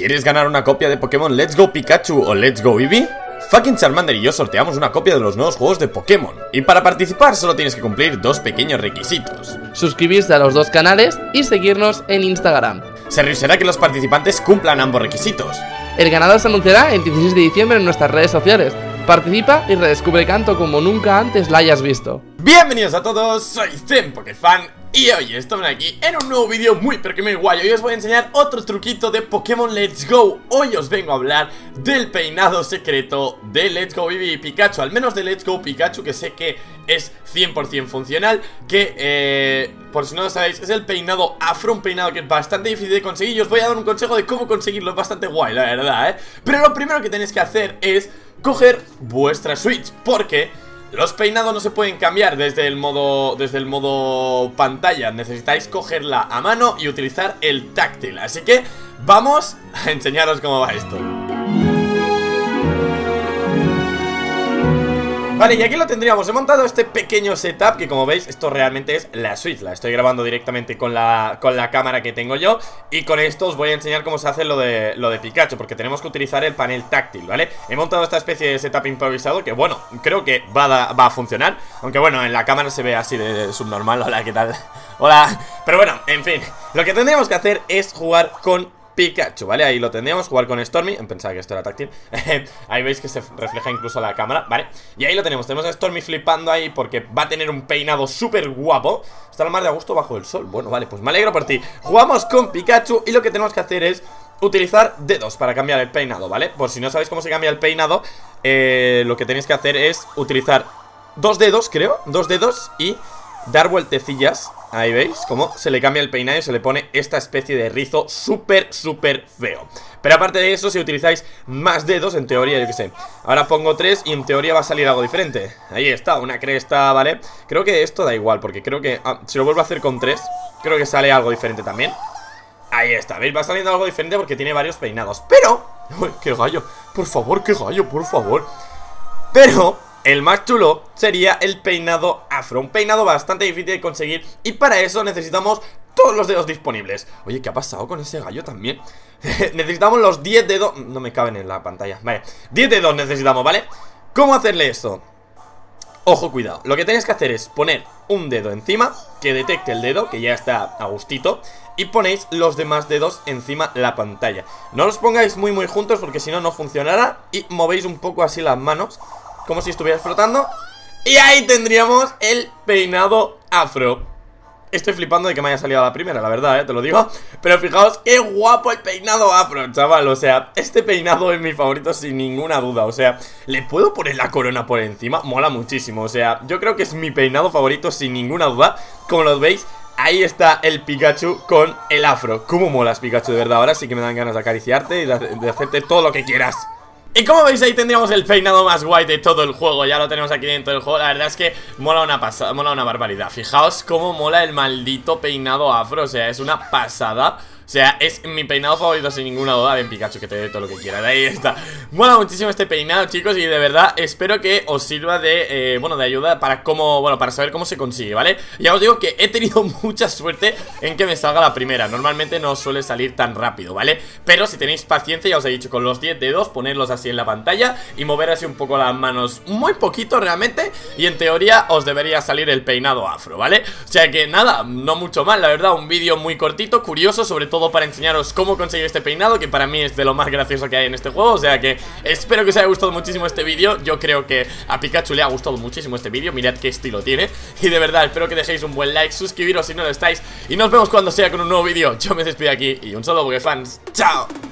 ¿Quieres ganar una copia de Pokémon Let's Go Pikachu o Let's Go Eevee? Fucking Charmander y yo sorteamos una copia de los nuevos juegos de Pokémon. Y para participar solo tienes que cumplir dos pequeños requisitos: suscribirse a los dos canales y seguirnos en Instagram. Se revisará que los participantes cumplan ambos requisitos. El ganador se anunciará el 16 de diciembre en nuestras redes sociales. Participa y redescubre Kanto como nunca antes la hayas visto. Bienvenidos a todos, soy Zen Pokefan y hoy estamos aquí en un nuevo vídeo muy pero que muy guay. Hoy os voy a enseñar otro truquito de Pokémon Let's Go. Hoy os vengo a hablar del peinado secreto de Let's Go Eevee y Pikachu. Al menos de Let's Go Pikachu, que sé que es 100% funcional. Que, por si no lo sabéis, es el peinado afro. Un peinado que es bastante difícil de conseguir. Y os voy a dar un consejo de cómo conseguirlo. Es bastante guay, la verdad, Pero lo primero que tenéis que hacer es coger vuestra Switch, porque los peinados no se pueden cambiar desde el modo pantalla. Necesitáis cogerla a mano y utilizar el táctil. Así que vamos a enseñaros cómo va esto. Vale, y aquí lo tendríamos. He montado este pequeño setup que, como veis, esto realmente es la Switch. La estoy grabando directamente con la cámara que tengo yo. Y con esto os voy a enseñar cómo se hace lo de Pikachu, porque tenemos que utilizar el panel táctil, ¿vale? He montado esta especie de setup improvisado que, bueno, creo que va a funcionar. Aunque, bueno, en la cámara se ve así de subnormal. Hola, ¿qué tal? Hola. Pero bueno, en fin, lo que tendríamos que hacer es jugar con Pikachu, ¿vale? Ahí lo tendríamos, jugar con Stormy. Pensaba que esto era táctil. Ahí veis que se refleja incluso la cámara, ¿vale? Y ahí lo tenemos a Stormy flipando ahí porque va a tener un peinado súper guapo. Está lo más de a gusto bajo el sol. Bueno, vale, pues me alegro por ti. Jugamos con Pikachu y lo que tenemos que hacer es utilizar dedos para cambiar el peinado, ¿vale? Por si no sabéis cómo se cambia el peinado, lo que tenéis que hacer es utilizar dos dedos, creo, dos dedos y dar vueltecillas. Ahí veis cómo se le cambia el peinado y se le pone esta especie de rizo súper feo. Pero aparte de eso, si utilizáis más dedos, en teoría, yo qué sé, ahora pongo 3 y en teoría va a salir algo diferente. Ahí está, una cresta, ¿vale? Creo que esto da igual, porque creo que si lo vuelvo a hacer con 3, creo que sale algo diferente también. Ahí está, ¿veis? Va saliendo algo diferente porque tiene varios peinados. Pero... ¡Uy, qué gallo! Por favor, qué gallo, por favor. Pero el más chulo sería el peinado afro. Un peinado bastante difícil de conseguir y para eso necesitamos todos los dedos disponibles. Oye, ¿qué ha pasado con ese gallo también? Necesitamos los 10 dedos. No me caben en la pantalla. Vale, 10 dedos necesitamos, ¿vale? ¿Cómo hacerle esto? Ojo, cuidado. Lo que tenéis que hacer es poner un dedo encima, que detecte el dedo, que ya está a gustito, y ponéis los demás dedos encima la pantalla. No los pongáis muy juntos porque si no, no funcionará. Y movéis un poco así las manos, como si estuvieras flotando. Y ahí tendríamos el peinado afro. Estoy flipando de que me haya salido a la primera, la verdad, te lo digo. Pero fijaos qué guapo el peinado afro, chaval. O sea, este peinado es mi favorito sin ninguna duda. O sea, ¿le puedo poner la corona por encima? Mola muchísimo, o sea, yo creo que es mi peinado favorito sin ninguna duda. Como lo veis, ahí está el Pikachu con el afro. ¿Cómo molas, Pikachu? De verdad, ahora sí que me dan ganas de acariciarte y de hacerte todo lo que quieras. Y como veis, ahí tendríamos el peinado más guay de todo el juego. Ya lo tenemos aquí dentro del juego. La verdad es que mola una pasada, mola una barbaridad. Fijaos cómo mola el maldito peinado afro. O sea, es una pasada. O sea, es mi peinado favorito sin ninguna duda. Ven, Pikachu, que te dé todo lo que quieras. Ahí está. Mola muchísimo este peinado, chicos. Y de verdad espero que os sirva de, de ayuda para para saber cómo se consigue, ¿vale? Ya os digo que he tenido mucha suerte en que me salga la primera. Normalmente no suele salir tan rápido, ¿vale? Pero si tenéis paciencia, ya os he dicho, con los 10 dedos, ponerlos así en la pantalla y mover así un poco las manos, muy poquito realmente, y en teoría os debería salir el peinado afro, ¿vale? O sea que nada, no mucho más, la verdad. Un vídeo muy cortito, curioso, sobre todo para enseñaros cómo conseguir este peinado, que para mí es de lo más gracioso que hay en este juego. O sea que espero que os haya gustado muchísimo este vídeo. Yo creo que a Pikachu le ha gustado muchísimo este vídeo. Mirad qué estilo tiene. Y de verdad espero que dejéis un buen like, suscribiros si no lo estáis, y nos vemos cuando sea con un nuevo vídeo. Yo me despido aquí y un saludo, Pokefans. ¡Chao!